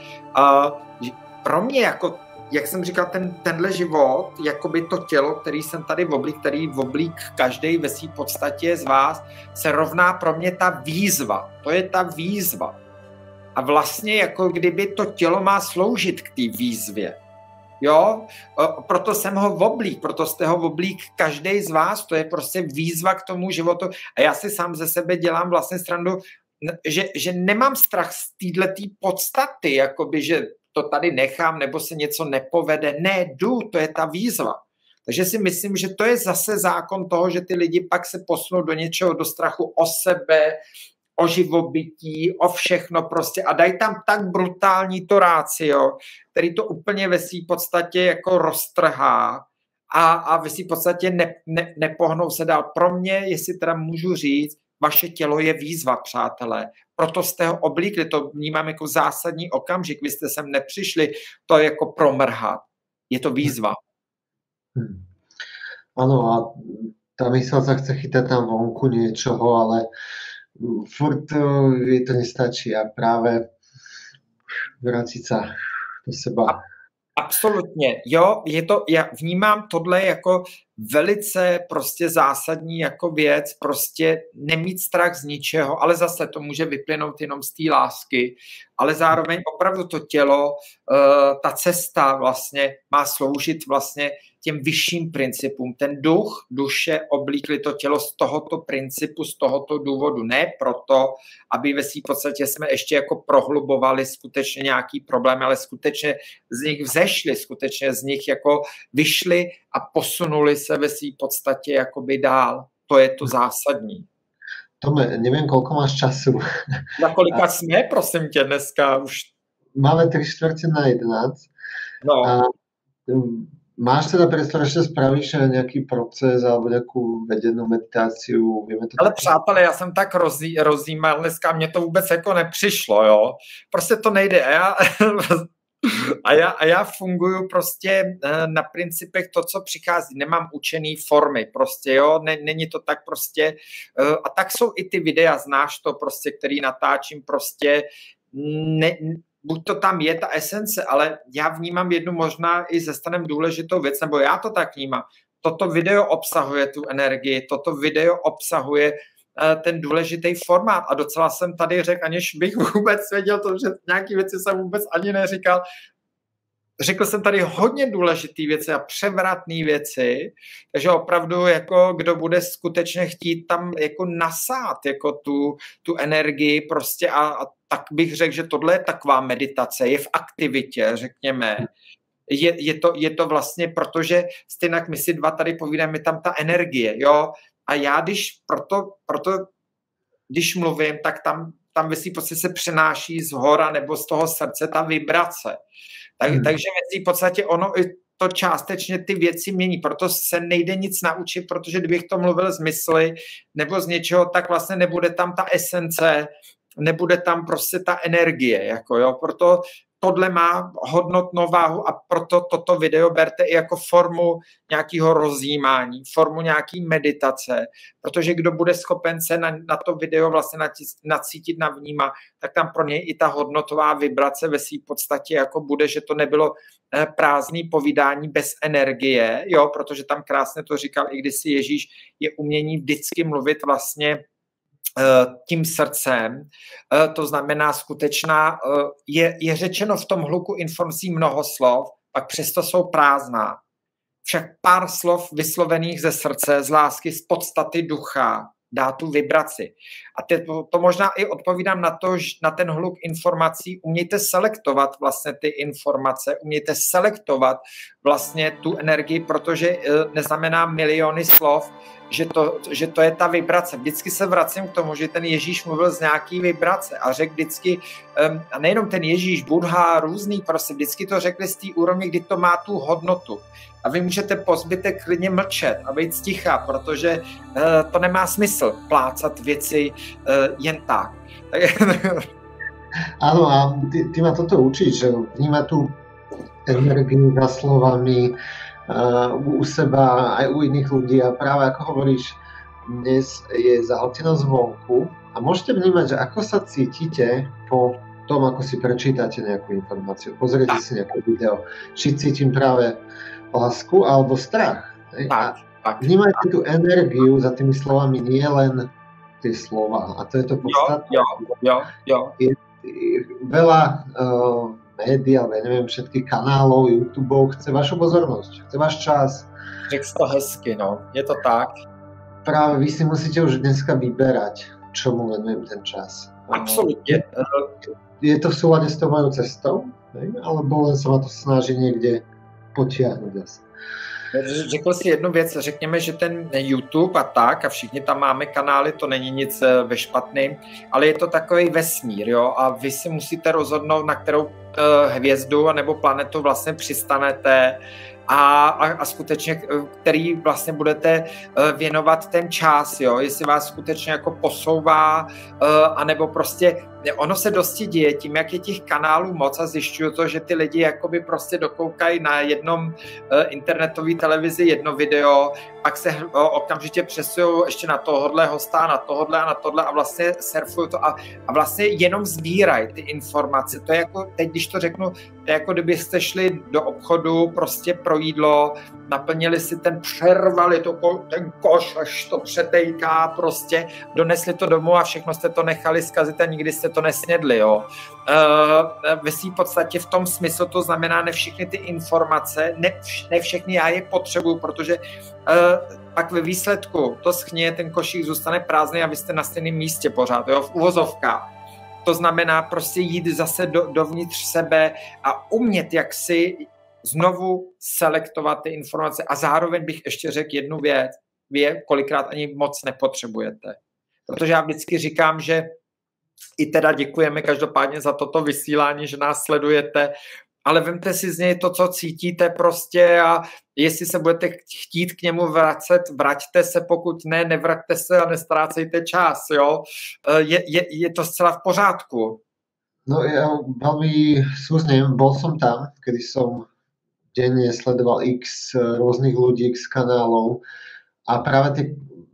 [SPEAKER 2] pro mě jako, jak jsem říkal, tenhle život, jakoby to tělo, který jsem tady který oblík každej ve své podstatě z vás, se rovná pro mě ta výzva. To je ta výzva. A vlastně jako kdyby to tělo má sloužit k té výzvě. Jo? Proto jsem ho oblík, proto jste ho oblík každý z vás, to je prostě výzva k tomu životu. A já si sám ze sebe dělám vlastně srandu, že nemám strach z této podstaty, jakoby, že to tady nechám, nebo se něco nepovede. Ne, to je ta výzva. Takže si myslím, že to je zase zákon toho, že ty lidi pak se posunou do něčeho, do strachu o sebe, o živobytí, o všechno prostě a dají tam tak brutální to rácio, který to úplně ve své podstatě jako roztrhá a ve své podstatě nepohnou se dál. Pro mě, jestli teda můžu říct, vaše tělo je výzva, přátelé. Proto jste ho oblíkli, to vnímám jako zásadní okamžik, vy jste sem nepřišli to jako promrhat. Je to výzva.
[SPEAKER 1] Ano, a tá mysl sa chce chytať tam vonku niečoho, ale furt jej to nestačí a práve vrátiť sa do seba.
[SPEAKER 2] Absolutně, jo, já vnímám tohle jako velice prostě zásadní jako věc, prostě nemít strach z ničeho, ale zase to může vyplynout jenom z té lásky, ale zároveň opravdu to tělo, ta cesta vlastně má sloužit vlastně těm vyšším principům. Ten duše oblíkli to tělo z tohoto principu, z tohoto důvodu. Ne proto, aby ve svým podstatě jsme ještě jako prohlubovali skutečně nějaký problém, ale skutečně z nich vzešli, skutečně z nich jako vyšli a posunuli se ve svým podstatě jakoby dál. To je to zásadní.
[SPEAKER 1] Tome, neviem, koľko máš času.
[SPEAKER 2] Na kolika jsme, prosím tě, dneska už?
[SPEAKER 1] Máme 11:45. No. A máš teda priestor, ešte spravíš nejaký proces alebo nejakú vedenú meditáciu?
[SPEAKER 2] Ale přátelé, já jsem tak rozjímal dneska, mně to vůbec jako nepřišlo, jo. Prostě to nejde. A já funguju prostě na principech to, co přichází. Nemám učený formy prostě, jo. Není to tak prostě. A tak jsou i ty videa, znáš to prostě, který natáčím prostě. Buď to tam je ta esence, ale já vnímám jednu možná i ze Stanem důležitou věc, nebo já to tak vnímám. Toto video obsahuje tu energii, toto video obsahuje ten důležitý formát a docela jsem tady řekl, aniž bych vůbec věděl to, že nějaký věci jsem vůbec ani neříkal. Řekl jsem tady hodně důležitý věci a převratné věci, takže opravdu jako kdo bude skutečně chtít tam jako nasát jako tu energii prostě a tak bych řekl, že tohle je taková meditace, je v aktivitě, řekněme. Je to vlastně, protože stejnak my si dva tady povídáme, je tam ta energie, jo, a já proto když mluvím, tak tam ve svým podstatě se přenáší z hora nebo z toho srdce ta vibrace. Takže ve svým podstatě ono i to částečně ty věci mění, proto se nejde nic naučit, protože kdybych to mluvil z mysli nebo z něčeho, tak vlastně nebude tam ta esence, nebude tam prostě ta energie, jako jo, proto tohle má hodnotnou váhu a proto toto video berte i jako formu nějakého rozjímání, formu nějaký meditace, protože kdo bude schopen se na to video vlastně nacítit, navnímat, tak tam pro něj i ta hodnotová vibrace ve své podstatě jako bude, že to nebylo prázdný povídání bez energie, jo, protože tam krásně to říkal i kdysi Ježíš, je umění vždycky mluvit vlastně tím srdcem, to znamená skutečná, je řečeno v tom hluku informací mnoho slov, pak přesto jsou prázdná. Však pár slov vyslovených ze srdce, z lásky, z podstaty ducha dá tu vibraci. A to možná i odpovídám na to, že na ten hluk informací. Umějte selektovat vlastně ty informace, umějte selektovat vlastně tu energii, protože neznamená miliony slov, že to je ta vibrace. Vždycky se vracím k tomu, že ten Ježíš mluvil z nějaký vibrace a řekl vždycky, a nejenom ten Ježíš, Buddha, různý, prostě vždycky to řekli z té úrovně, kdy to má tu hodnotu. A vy můžete po zbytek klidně mlčet a být sticha, protože to nemá smysl plácat věci jen tak.
[SPEAKER 1] Áno, a ty ma toto učíš, že vníma tú energiu za slovami u seba aj u iných ľudí a práve ako hovoríš, dnes je zahltenosť zvonku a môžete vnímať, že ako sa cítite po tom, ako si prečítate nejakú informáciu, pozriete si nejaké video, či cítim práve lásku alebo strach.
[SPEAKER 2] Tak.
[SPEAKER 1] Vnímajte tú energiu za tými slovami, nie len tie slova. A to je to podstatné.
[SPEAKER 2] Jo.
[SPEAKER 1] Je veľa médií, ale ja neviem, všetkých kanálov, YouTubeov chce vašu pozornosť, chce váš čas.
[SPEAKER 2] Řekl to hezky, no. Je to tak.
[SPEAKER 1] Práve vy si musíte už dneska vyberať, čomu venujem ten čas.
[SPEAKER 2] Absolutně.
[SPEAKER 1] Je to v súlade s tou mojou cestou? Alebo len sa ma to snaží niekde potiahnuť asi.
[SPEAKER 2] Řekl si jednu věc, řekněme, že ten YouTube a tak, a všichni tam máme kanály, to není nic ve špatným, ale je to takový vesmír, jo, a vy si musíte rozhodnout, na kterou hvězdu nebo planetu vlastně přistanete a skutečně, který vlastně budete věnovat ten čas, jo, jestli vás skutečně jako posouvá, anebo prostě ono se dosti děje tím, jak je těch kanálů moc a zjišťuju to, že ty lidi jakoby prostě dokoukají na jednom internetové televizi jedno video, pak se okamžitě přesují ještě na tohodle hosta, na tohodle a na tohle a vlastně surfují to a vlastně jenom sbírají ty informace. To je jako, teď když to řeknu, to je jako kdybyste šli do obchodu prostě pro jídlo, naplnili si přervali ten koš, až to přetejká prostě, donesli to domů a všechno jste to nechali zkazit a nikdy jste to nesnědli, jo. Ve svým podstatě v tom smyslu to znamená, ne všechny ty informace, ne všechny já je potřebuju, protože pak ve výsledku to schně, ten košík zůstane prázdný a vy jste na stejném místě pořád, jo, v uvozovkách. To znamená prostě jít zase dovnitř sebe a umět jaksi znovu selektovat ty informace a zároveň bych ještě řekl jednu věc, vy kolikrát ani moc nepotřebujete. Protože já vždycky říkám, že i teda děkujeme každopádně za toto vysílání, že nás sledujete, ale vemte si z něj to, co cítíte prostě a jestli se budete chtít k němu vracet, vraťte se, pokud ne, nevraťte se a nestrácejte čas, jo. Je to zcela v pořádku.
[SPEAKER 1] No ja veľmi súznem, bol som tam, kedy som denne sledoval x rôznych ľudí, x kanálov a práve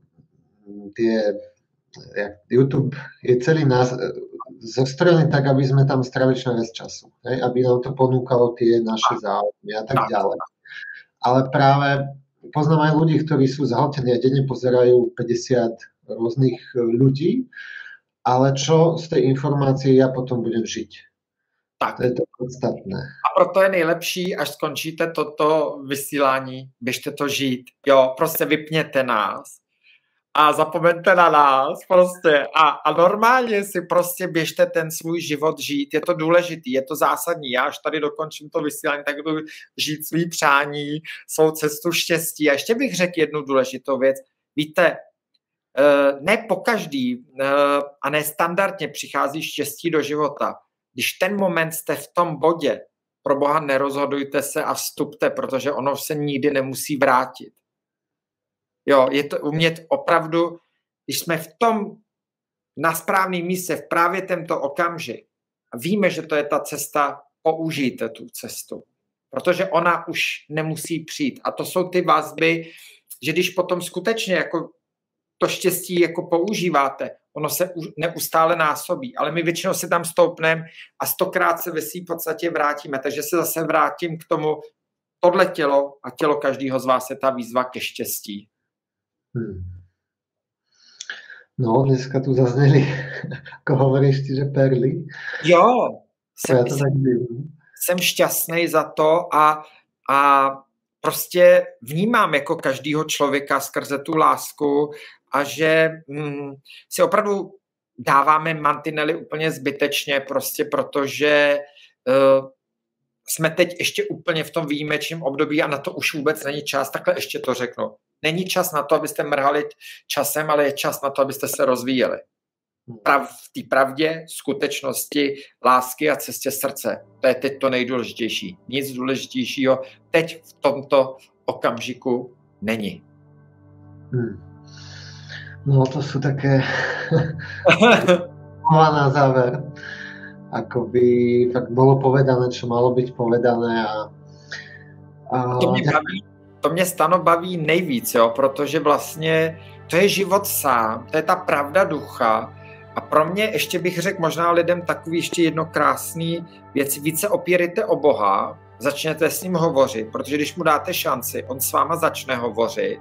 [SPEAKER 1] YouTube je celý nás zostrojený tak, aby sme tam strávili čo najviac času, aby nám to ponúkalo tie naše záujmy a tak ďalej. Ale práve poznám aj ľudí, ktorí sú zahltení a denne pozerajú 50 rôznych ľudí, ale čo z tej informácie ja potom budem žiť.
[SPEAKER 2] Tak.
[SPEAKER 1] To je to podstatné.
[SPEAKER 2] A proto je nejlepší, až skončíte toto vysílání, běžte to žít. Jo, prostě vypněte nás a zapomeňte na nás prostě a normálně si prostě běžte ten svůj život žít. Je to důležitý, je to zásadní. Já až tady dokončím to vysílání, tak budu žít svý přání, svou cestu štěstí. A ještě bych řekl jednu důležitou věc. Víte, ne pokaždý a ne standardně přichází štěstí do života. Když ten moment jste v tom bodě, pro Boha nerozhodujte se a vstupte, protože ono se nikdy nemusí vrátit. Jo, je to umět opravdu, když jsme v tom na správném místě, v právě tento okamžik, a víme, že to je ta cesta, použijte tu cestu. Protože ona už nemusí přijít. A to jsou ty vazby, že když potom skutečně jako to štěstí jako používáte, ono se neustále násobí, ale my většinou si tam stoupneme a 100krát se ve svým podstatě vrátíme. Takže se zase vrátím k tomu, tohle tělo a tělo každého z vás je ta výzva ke štěstí.
[SPEAKER 1] No, dneska tu zazneli, ako hovoríš ty, že perly.
[SPEAKER 2] Jo.
[SPEAKER 1] Ja to tak vidím.
[SPEAKER 2] jsem šťastný za to a prostě vnímám jako každýho člověka skrze tu lásku a že si opravdu dáváme mantinely úplně zbytečně, prostě protože jsme teď ještě úplně v tom výjimečném období a na to už vůbec není čas, takhle ještě to řeknu. Není čas na to, abyste mrhali časem, ale je čas na to, abyste se rozvíjeli. V té pravdě, skutečnosti, lásky a cestě srdce. To je teď to nejdůležitější. Nic důležitějšího teď v tomto okamžiku není.
[SPEAKER 1] No to sú také na záver. Ako by fakt bolo povedané, čo malo byť povedané.
[SPEAKER 2] To mě Stano baví nejvíc, jo, protože vlastně to je život sám, to je ta pravda ducha. A pro mě ještě bych řekl možná lidem takový ještě jedno krásný věc. Více opírejte o Boha, začněte s ním hovořit, protože když mu dáte šanci, on s váma začne hovořit.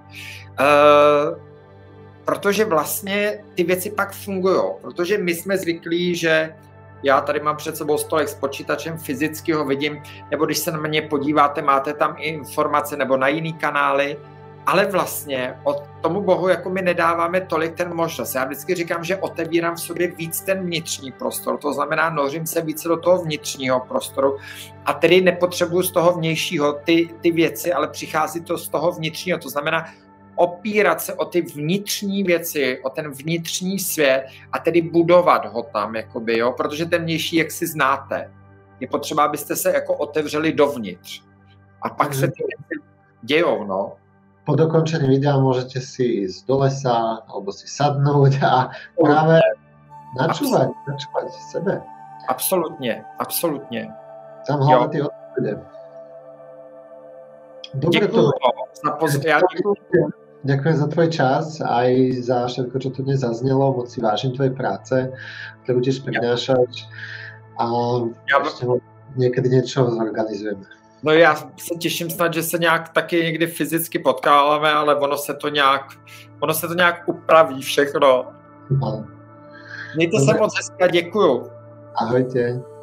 [SPEAKER 2] Protože vlastně ty věci pak fungují. Protože my jsme zvyklí, že já tady mám před sebou stolek s počítačem, fyzicky ho vidím, nebo když se na mě podíváte, máte tam i informace nebo na jiný kanály, ale vlastně od tomu Bohu jako my nedáváme tolik ten možnost. Já vždycky říkám, že otevírám v sobě víc ten vnitřní prostor, to znamená nořím se více do toho vnitřního prostoru a tedy nepotřebuju z toho vnějšího ty věci, ale přichází to z toho vnitřního, to znamená opírat se o ty vnitřní věci, o ten vnitřní svět a tedy budovat ho tam, jakoby, jo? Protože ten vnější, jak si znáte, je potřeba, abyste se jako otevřeli dovnitř. A pak se ty věci dějou, no.
[SPEAKER 1] Po dokončení videa môžete si ísť do lesa alebo si sadnúť a práve načúvať sebe.
[SPEAKER 2] Absolutně.
[SPEAKER 1] Tam hlavne ty odpovede.
[SPEAKER 2] Děkuju.
[SPEAKER 1] Ďakujem za tvoj čas, aj za všetko, čo tu dnes zaznelo. Moc si vážim tvojej práce, ktorú tiež prinášaš a niekedy niečo zorganizujeme.
[SPEAKER 2] No já se těším snad, že se nějak taky někdy fyzicky potkáváme, ale ono se to nějak upraví všechno.
[SPEAKER 1] No.
[SPEAKER 2] Mějte se moc hezky a děkuju.
[SPEAKER 1] Ahojte.